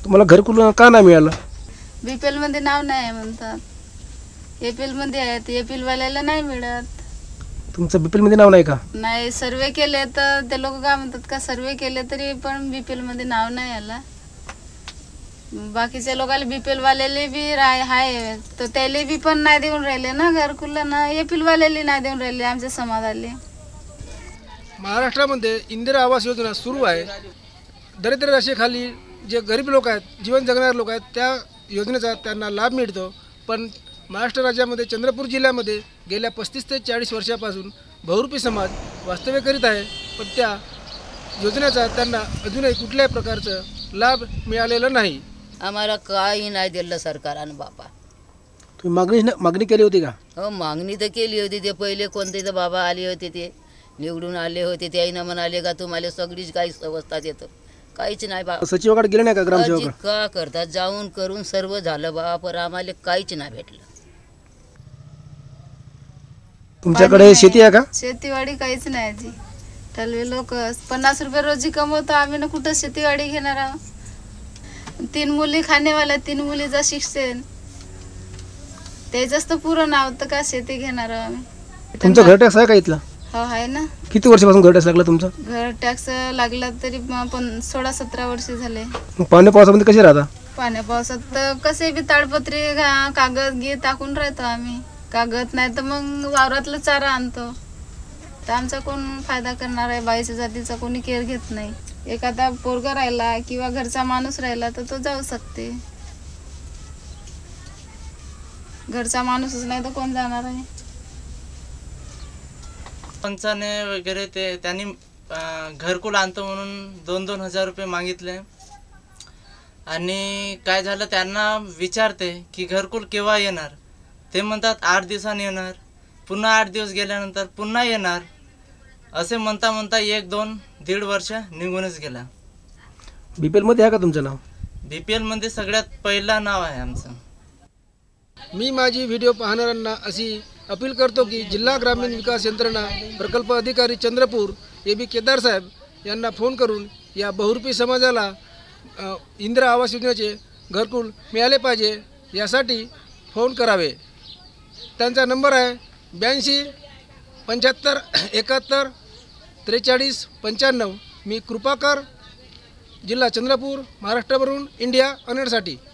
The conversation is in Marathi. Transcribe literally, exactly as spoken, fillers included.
तुम्हाला घरकुल का नाही मिळालं? बीपीएल मध्ये नाव नाही आहे म्हणतात. एपीएल मध्ये आहेत, एपीएल वाल्याला नाही मिळत. तुमचं बीपीएल मध्ये नाव नाही का? नाही, सर्वे केले तर ते लोक काय म्हणतात का सर्वे केले तरी पण बीपीएल मध्ये नाव नाही आलं. बाकीच्या लोकांना बीपीएल वाल्याले बी राय आहे तर त्याले बी पण नाही देऊन राहिले ना घरकुल ना. एपीएल वाल्याले नाही देऊन राहिले आमच्या समाजाले. महाराष्ट्रामध्ये इंदिरा आवास योजना सुरू आहे. दरिद्र रेषेखाली जे गरीब लोक आहेत, जीवन जगणारे लोक आहेत, त्या योजनेचा त्यांना लाभ मिळतो. पण महाराष्ट्र राज्यामध्ये चंद्रपूर जिल्ह्यामध्ये गेल्या पस्तीस ते चाळीस वर्षापासून बहुरूपी समाज वास्तव्य करीत आहे. पण त्या योजनेचा त्यांना अजूनही कुठल्याही प्रकारचं लाभ मिळालेला नाही. आम्हाला काही नाही दिलं सरकारनं बाबा. तुम्ही मागणी मागणी केली होती का? हो, मागणी तर केली होती. ते पहिले कोणते तर बाबा आले होते, ते निवडून आले होते. त्याईनं म्हणाले का तुम्हाला सगळीच काही अवस्था देतो. काहीच नाही बाबा. सचिवाकडे गेले नाही का ग्रामसेवक? का करतात जाऊन करून सर्व झालं बाबा, पण आम्हाला काहीच नाही भेटलं. तुमच्याकडे शेती आहे का? शेतीवाडी काहीच नाही जी. टलवे लोक पन्नास रुपये रोजी कमवतो, आम्ही ना कुठं शेतीवाडी घेणार आहोत. तीन मुली खाणेवाल्या, तीन मुलीचं शिक्षण त्याच तर पुरं नाव तर का शेती घेणार आहोत आम्ही. तुमचं घर टॅक्स आहे का इथला? हो आहे ना. किती वर्षापासून घर टॅक्स लागला तुमचा? घर टॅक्स लागला तरी पण सोळा सतरा वर्ष झाले. मग पाण्या पावसामध्ये कसे राहता? पाण्या पावसात तर कसे बी ताडपत्री घा- कागद घे टाकून राहतो आम्ही. कागद नाही तर मग वावरातलं चारा आणतो. तर आमचा कोण फायदा करणार आहे? बाईच्या जातीचा कोणी केअर घेत नाही. एखादा पोरगा राहिला किंवा घरचा माणूस राहिला तर तो जाऊ शकते. घरचा माणूसच नाही तर कोण जाणार आहे? पंचाने वगैरे ते त्यांनी घरकुल आणतो म्हणून दोन दोन हजार रुपये मागितले. आणि काय झालं, त्यांना विचारते की घरकुल केव्हा येणार. ते म्हणतात आठ दिवसांनी येणार. पुन्हा आठ दिवस गेल्यानंतर पुन्हा येणार. असे म्हणता म्हणता एक दोन दीड वर्ष निघूनच गेला. बीपीएल मध्ये आहे का तुमचं नाव? बीपीएल मध्ये सगळ्यात पहिला नाव आहे आमचं. मी माझी व्हिडिओ पाहणाऱ्यांना अशी अपील करतो की जिल्हा ग्रामीण विकास यंत्रणा प्रकल्प अधिकारी चंद्रपूर ए बी केदार साहेब यांना फोन करून या बहुरूपी समाजाला इंदिरा आवास योजनेचे घरकुल मिळाले पाहिजे यासाठी फोन करावे. त्यांचा नंबर आहे ब्याऐंशी पंच्याहत्तर एकाहत्तर त्रेचाळीस पंच्याण्णव. मी कृपाकर, जिल्हा चंद्रपूर, महाराष्ट्रावरून इंडिया अनहर्डसाठी.